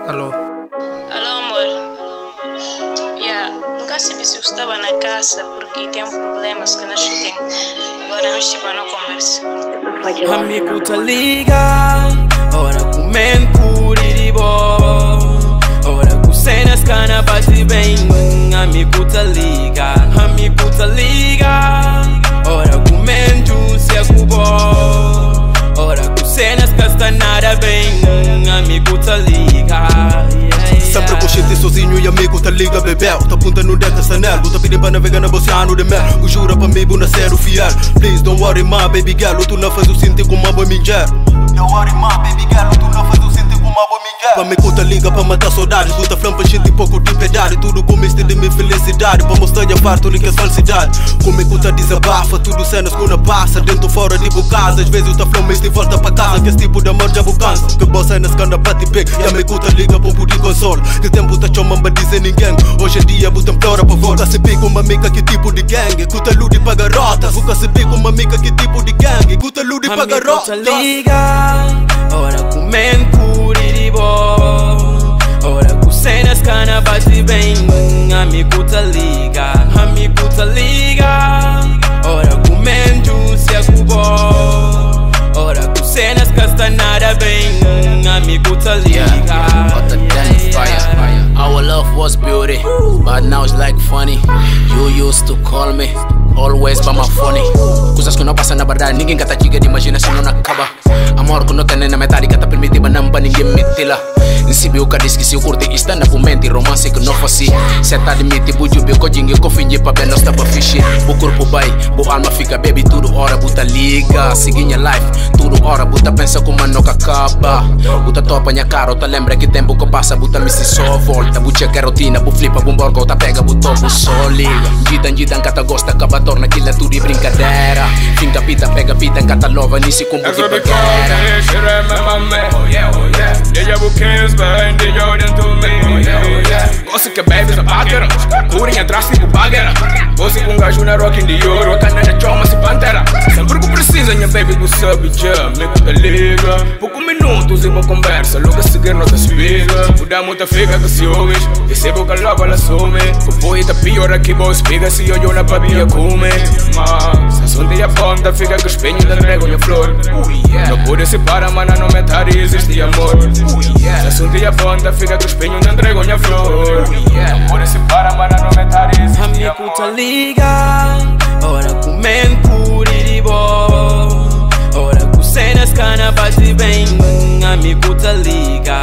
Alô? Alô, amor. Nunca sabia se eu estava na casa porque tem problemas que nós temos. Agora nós tipo não conversa. Amigo tá liga, ora comendo curiribo, ora com cenas cana bate bem. Amigo tá liga, ora comendo se acubou, ora com cenas castanada bem. Amigo tá liga. Sempre consciente sozinho e amigo tá liga bebel. Tá punta no deck sanel, tá pedindo pra navegar no oceano de mel. O jura pra mim, buna ser o fiel. Please don't worry my baby girl, tu não faz o sentir como uma boa minger. Don't worry my baby girl, tu não faz o sentir como uma boa minger. Pra me conta liga pra matar saudade, tu tá falando pra gente pouco de piedade. Tudo com misto de minha felicidade, pra mostrar a farto que é falsidade. Como conta desabafa, tudo cenas que não passa. Dentro fora de casa, às vezes eu tá falando mas de volta pra casa. Que esse tipo de amor já bucança. Que boa cenas que anda bate bem, e a me conta liga pra um de console. Que tempo tá chamando pra dizer ninguém. Hoje em dia botam plora pra volta. Se pica uma mica que tipo de gangue. Cuta lude pra garota. Nunca se pica uma mica que tipo de gangue. Cuta lude pra garota. Liga, ora comendo curiribo, ora com cenas cana bate bem. Amigo tá liga, ora comendo se acubou, ora com cenas castanada bem. Amigo tá liga. Our love was beauty, but now it's like funny. You used to call me, always by my phone. Coisas que não passam na verdade, ninguém gata giga de imaginação não acaba. Amor que não tem na metade, gata permitiva não pra ninguém metila. Nsibi uka diz que se eu curti está na momento romance que não faço. Seta de miti, buju be codingue, cofinhe pa bem nós tá pra fixe. O corpo vai, o alma fica baby, tudo hora buta liga. Seguinha life, tudo hora buta pensa como não acaba. Buta topa minha cara, tá lembra que tempo que passa, buta me se só volta. Bu check a rotina, bu flipa, bu borgo, tá pega, bu topo só liga. Gidan, cata gosta, acaba torna aquilo tudo de brincadeira. Finca pita, pega pita, cata lova, nisi com bu de paquera. Behind the Jordan to me. Gosto que bebe essa bagueira, curem atrás tipo bagueira. Gosto com gajo na rock in the Euro, cana na choma se pantera. Sempre que precisa, minha baby, tu sabe já, me conta liga. Poucos minutos e uma conversa, logo a seguir nota espiga. Muda muita fica que se ouves, recebo que logo ela some. O poeta pior aqui, boss, piga se eu na papia come. Mas, se um dia ponta, fica que espinho da vergonha flor. Não pode separar, mana, não metade existe amor. Se um dia ponta, fica que espinho da vergonha flor. Não pode separar, mana, não metade existe amor. Amigo tá liga, ora comendo curiribo, ora com cenas cana bate bem. Amigo tá liga,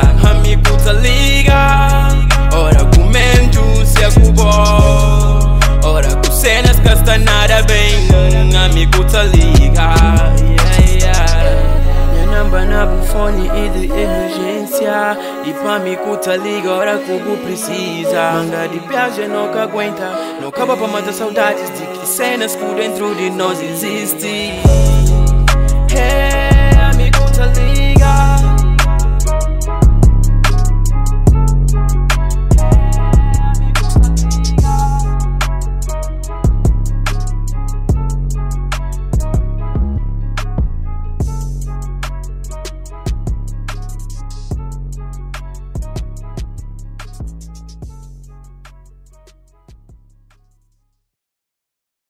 ora comendo se acubou, ora com cenas castanada bem. Amigo tá liga, minha number na bufone e de emergência. E pra mim tá liga, ora como precisa. Manga de viagem nunca aguenta, não acaba pra matar saudades de que cenas por dentro de nós existem.